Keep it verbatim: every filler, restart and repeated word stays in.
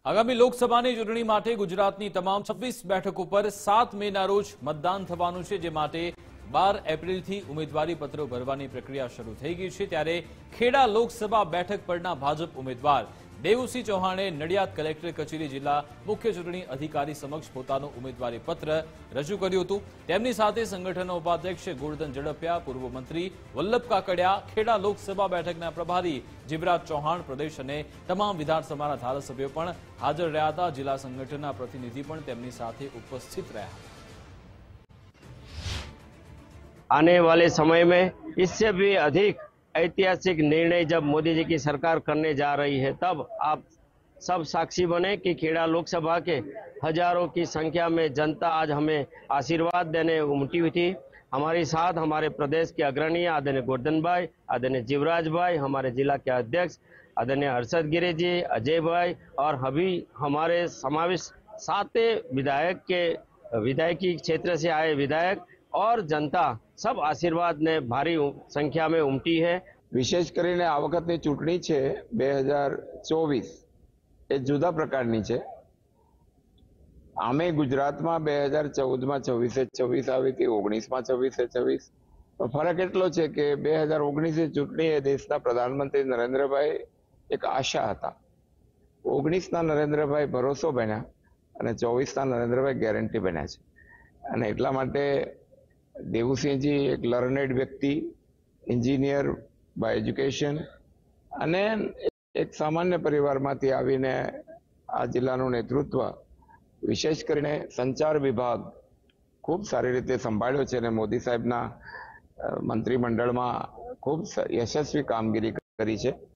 આગામી લોકસભાની ચૂંટણી માટે ગુજરાતની તમામ છવ્વીસ બેઠકો પર સાત મેના રોજ મતદાન થવાનું છે, જે માટે બાર એપ્રિલથી ઉમેદવારી પત્રો ભરવાની પ્રક્રિયા શરૂ થઈ ગઈ છે। ત્યારે ખેડા લોકસભા બેઠક પરના ભાજપ ઉમેદવાર દેવુસિંહ ચૌહાણે નડિયાદ કલેક્ટર કચેરી જિલ્લા મુખ્ય ચૂંટણી અધિકારી સમક્ષ પોતાનું ઉમેદવારી પત્ર રજૂ કર્યું હતું। તેમની સાથે સંગઠનના ઉપાધ્યક્ષ ગોરધન ઝડપિયા, પૂર્વ મંત્રી વલ્લભ કાકડિયા, ખેડા લોકસભા બેઠકના પ્રભારી જીવરાજ ચૌહાણ, પ્રદેશ અને તમામ વિધાનસભાના ધારાસભ્યો પણ હાજર રહ્યા હતા। જિલ્લા સંગઠનના પ્રતિનિધિ પણ તેમની સાથે ઉપસ્થિત રહ્યા હતા। आने वाले समय में इससे भी अधिक ऐतिहासिक निर्णय जब मोदी जी की सरकार करने जा रही है, तब आप सब साक्षी बने कि खेड़ा लोकसभा के हजारों की संख्या में जनता आज हमें आशीर्वाद देने उमटी हुई थी। हमारे साथ हमारे प्रदेश के अग्रणीय आदरणीय गोवर्धन भाई, आदरणीय जीवराज भाई, हमारे जिला के अध्यक्ष आदरणीय हर्षद गिरी जी, अजय भाई और अभी हमारे समावेश सात विधायक के विधायकी क्षेत्र से आए विधायक और जनता सब आशीर्वाद ने भारी संख्या में उमटी है। विशेष કરીને આ વખતની ચૂંટણી છે બે હજાર ચોવીસ એ જુદા પ્રકારની છે। આમે ગુજરાતમાં બે હજાર ચૌદમાં છવ્વીસે છવ્વીસ આવી હતી, ઓગણીસમાં છવ્વીસે છવ્વીસ। ફરક એટલો છે કે બે હજાર ઓગણીસની ચૂંટણી એ દેશના પ્રધાનમંત્રી નરેન્દ્રભાઈ એક આશા હતા, ઓગણીસના નરેન્દ્રભાઈ ભરોસો બન્યા અને ચોવીસના નરેન્દ્રભાઈ ગેરંટી બન્યા છે। અને એટલા માટે દેવુસિંહજી એક લર્નેડ વ્યક્તિ, એન્જિનિયર બાય એજ્યુકેશન અને એક સામાન્ય પરિવારમાંથી આવીને આ જિલ્લાનું નેતૃત્વ, વિશેષ કરીને સંચાર વિભાગ ખૂબ સારી રીતે સંભાળ્યો છે અને મોદી સાહેબના મંત્રીમંડળમાં ખૂબ યશસ્વી કામગીરી કરી છે।